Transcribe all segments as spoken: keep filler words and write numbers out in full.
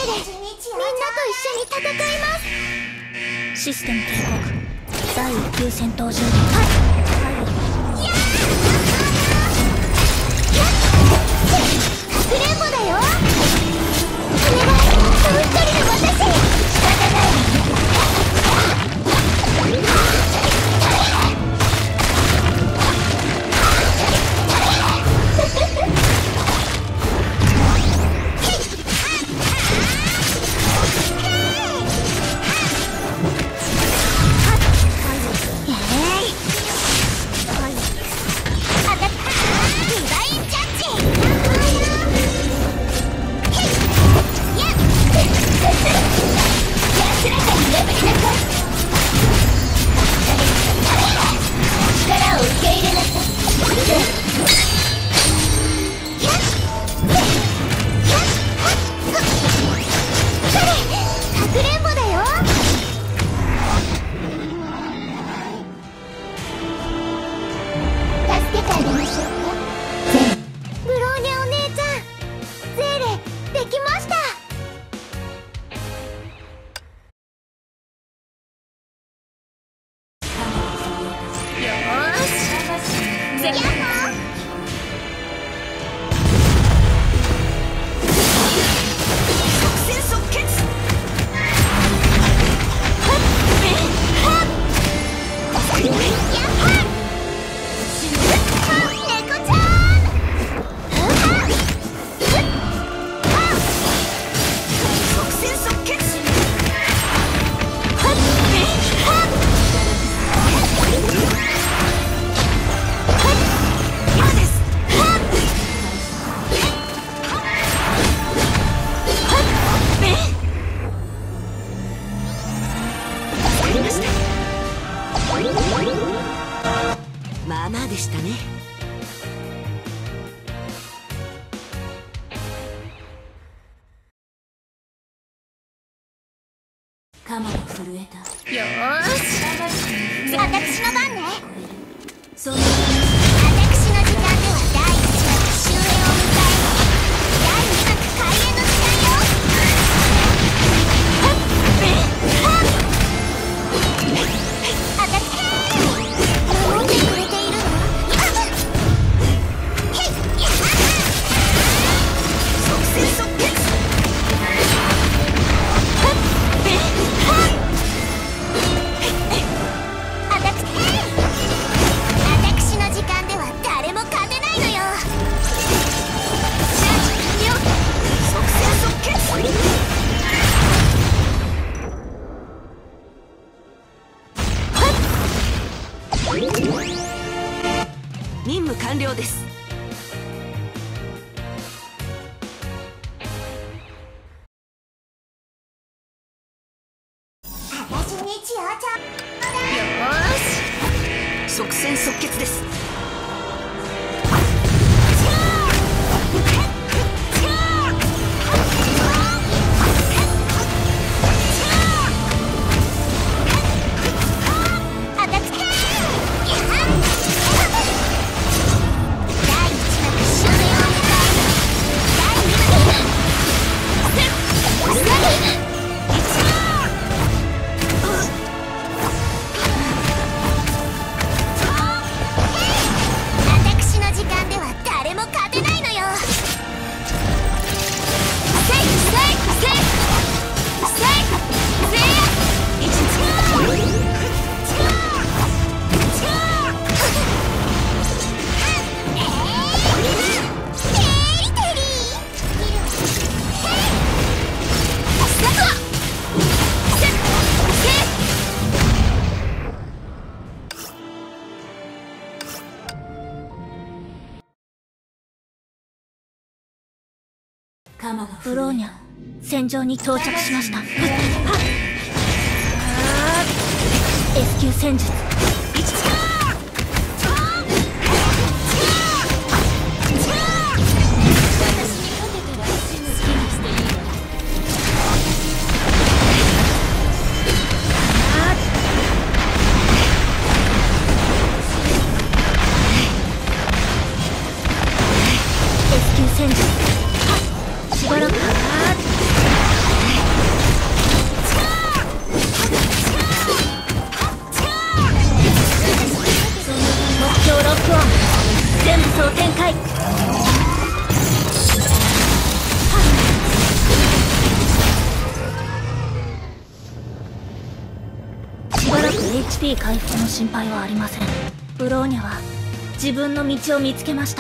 でみんなと一緒に戦います。システム警告、だいいっ級戦闘準備。はい。かくれんぼだよ。お願い、もう一人の私。仕方ないまあまあでしたね。鎌が震えた。よーし、私の番ね。その私の時間ではだいいち幕終焉を迎え、だいに幕開演の時間よ。はっはっあたっ守ってくれているの？即戦即決。私の時間では誰も勝てないのよ。即戦即決。任務完了です。私に血をちょよーし、即戦即決です。ブローニャ、戦場に到着しました。 S 級戦術。S 級戦術。しばらく装展開。しばらく エイチピー 回復の心配はありません。ブローニャは自分の道を見つけました。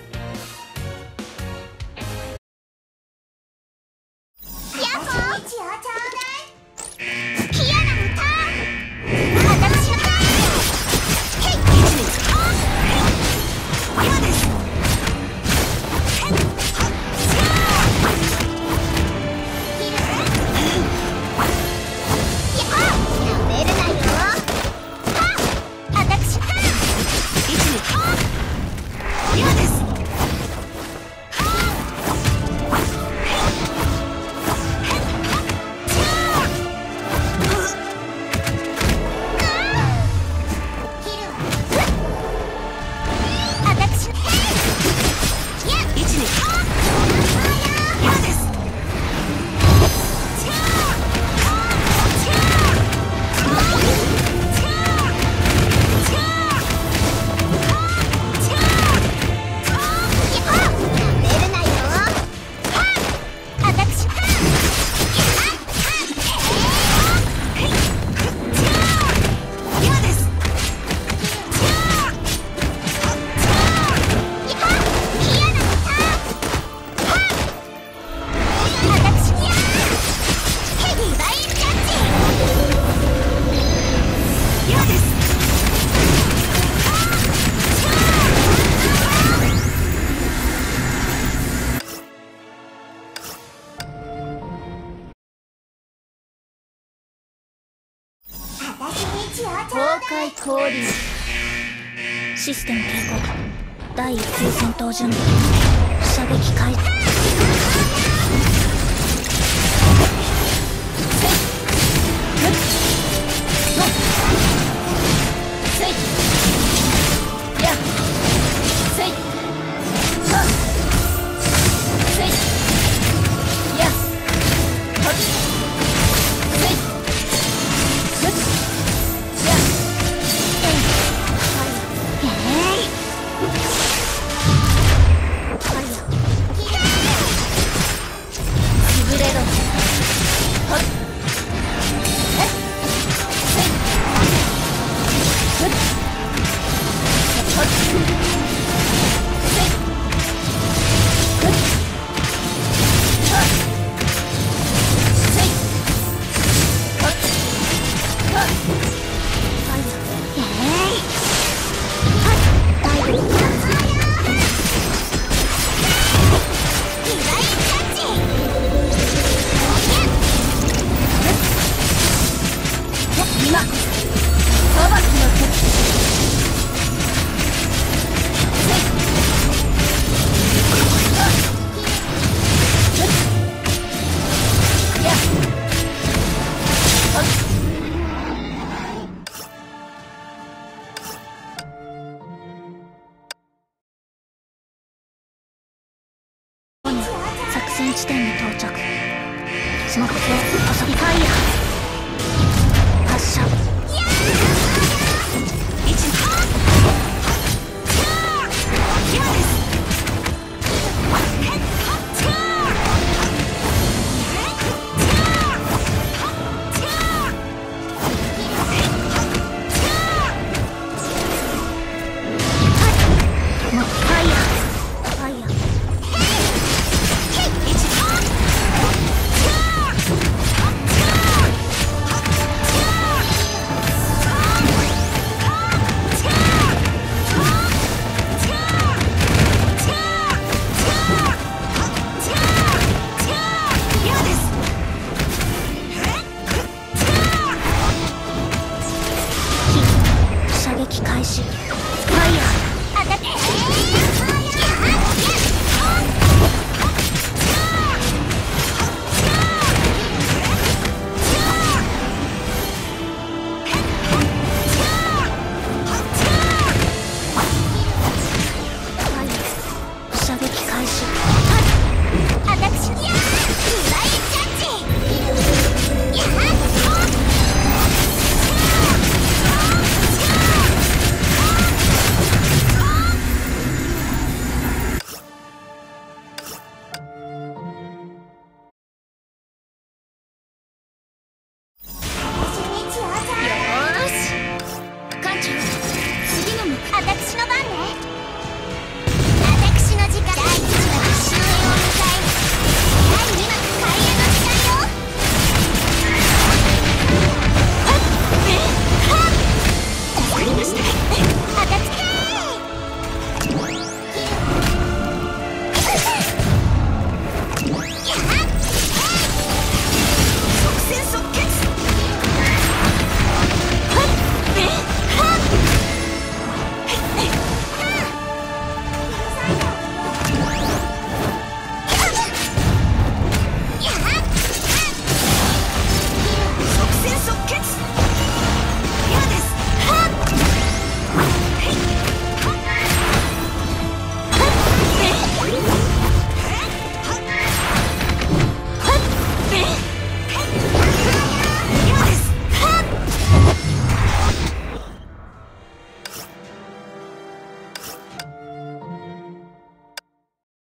崩壊降臨。システム警告。第一級戦闘準備。射撃開始。作戦地点に到着。スモックフェイス、細いファイヤー。